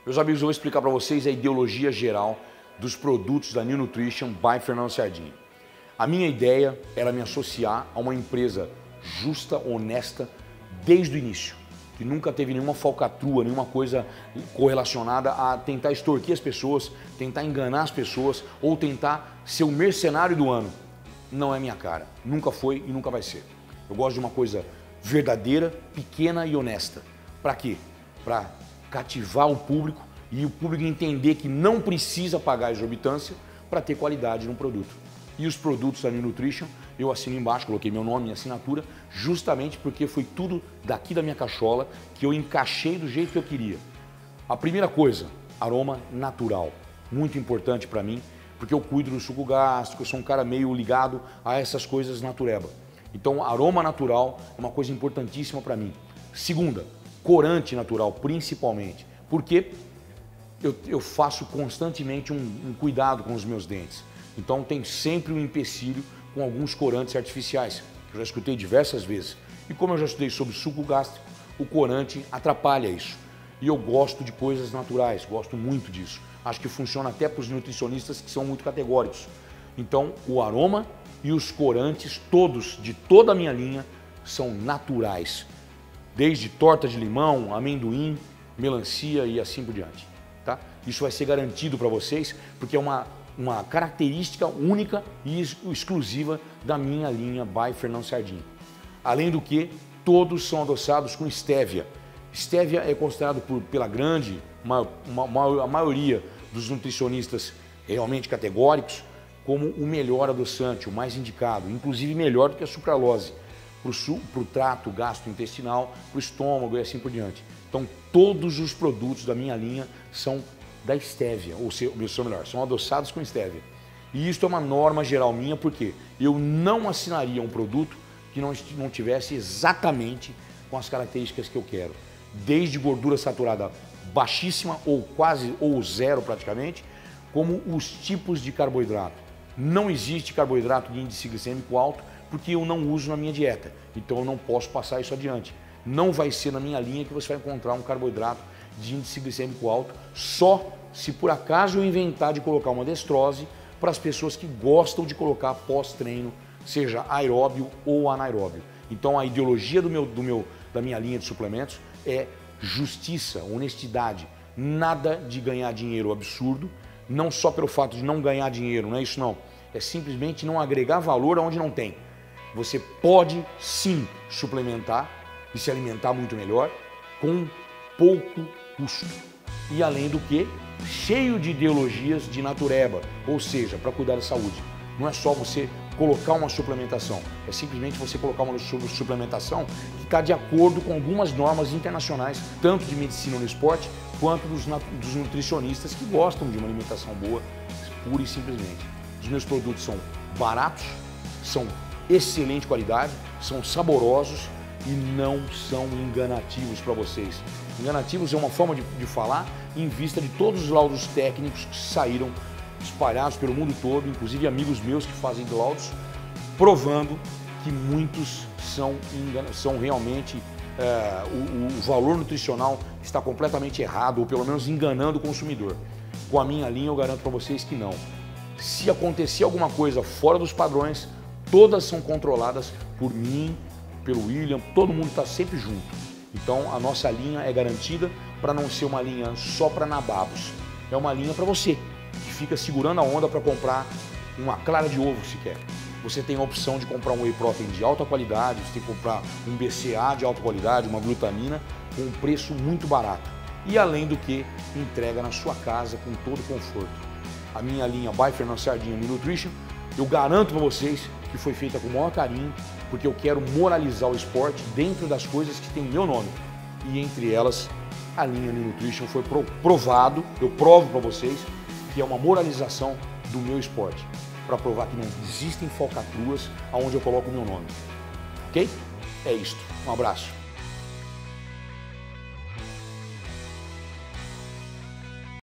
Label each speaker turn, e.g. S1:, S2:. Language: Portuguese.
S1: Meus amigos, eu vou explicar para vocês a ideologia geral dos produtos da New Nutrition by Fernando Sardinha. A minha ideia era me associar a uma empresa justa, honesta, desde o início, que nunca teve nenhuma falcatrua, nenhuma coisa correlacionada a tentar extorquir as pessoas, tentar enganar as pessoas ou tentar ser o mercenário do ano. Não é minha cara, nunca foi e nunca vai ser. Eu gosto de uma coisa verdadeira, pequena e honesta. Para quê? Para cativar o público e o público entender que não precisa pagar exorbitância para ter qualidade no produto. E os produtos da New Nutrition, eu assino embaixo, coloquei meu nome e assinatura, justamente porque foi tudo daqui da minha cachola que eu encaixei do jeito que eu queria. A primeira coisa, aroma natural, muito importante para mim, porque eu cuido do suco gástrico, eu sou um cara meio ligado a essas coisas natureba. Então, aroma natural é uma coisa importantíssima para mim. Segunda, corante natural, principalmente, porque eu faço constantemente um cuidado com os meus dentes. Então tem sempre um empecilho com alguns corantes artificiais, que eu já escutei diversas vezes. E como eu já estudei sobre suco gástrico, o corante atrapalha isso. E eu gosto de coisas naturais, gosto muito disso. Acho que funciona até para os nutricionistas que são muito categóricos. Então o aroma e os corantes, todos, de toda a minha linha, são naturais. Desde torta de limão, amendoim, melancia e assim por diante. Tá? Isso vai ser garantido para vocês, porque é uma característica única e exclusiva da minha linha by Fernando Sardinha. Além do que, todos são adoçados com estévia. Estévia é considerado pela a maioria dos nutricionistas realmente categóricos como o melhor adoçante, o mais indicado, inclusive melhor do que a sucralose, para o trato gastrointestinal, para o estômago e assim por diante. Então, todos os produtos da minha linha são da estévia, ou melhor, são adoçados com estévia. E isso é uma norma geral minha, porque eu não assinaria um produto que não tivesse exatamente com as características que eu quero. Desde gordura saturada baixíssima ou quase ou zero praticamente, como os tipos de carboidrato. Não existe carboidrato de índice glicêmico alto porque eu não uso na minha dieta, então eu não posso passar isso adiante. Não vai ser na minha linha que você vai encontrar um carboidrato de índice glicêmico alto, só se por acaso eu inventar de colocar uma destrose para as pessoas que gostam de colocar pós-treino, seja aeróbio ou anaeróbio. Então a ideologia da minha linha de suplementos é justiça, honestidade, nada de ganhar dinheiro absurdo, não só pelo fato de não ganhar dinheiro, não é isso não, é simplesmente não agregar valor aonde não tem. Você pode sim suplementar e se alimentar muito melhor com pouco custo. E além do que, cheio de ideologias de natureba, ou seja, para cuidar da saúde. Não é só você colocar uma suplementação, é simplesmente você colocar uma suplementação que está de acordo com algumas normas internacionais, tanto de medicina no esporte, quanto dos nutricionistas que gostam de uma alimentação boa, pura e simplesmente. Os meus produtos são baratos, são excelente qualidade, são saborosos e não são enganativos para vocês. Enganativos é uma forma de falar em vista de todos os laudos técnicos que saíram espalhados pelo mundo todo, inclusive amigos meus que fazem laudos, provando que muitos são realmente, o valor nutricional está completamente errado ou pelo menos enganando o consumidor. Com a minha linha eu garanto para vocês que não. Se acontecer alguma coisa fora dos padrões, todas são controladas por mim, pelo William, todo mundo está sempre junto. Então a nossa linha é garantida para não ser uma linha só para nababos. É uma linha para você, que fica segurando a onda para comprar uma clara de ovo se quer. Você tem a opção de comprar um whey protein de alta qualidade, você tem que comprar um BCA de alta qualidade, uma glutamina, com um preço muito barato. E além do que, entrega na sua casa com todo conforto. A minha linha by Fernando Sardinha New Nutrition, eu garanto para vocês que foi feita com o maior carinho, porque eu quero moralizar o esporte dentro das coisas que tem meu nome. E entre elas, a linha New Nutrition foi provado, eu provo para vocês, que é uma moralização do meu esporte, para provar que não existem falcatruas aonde eu coloco o meu nome. Ok? É isto. Um abraço.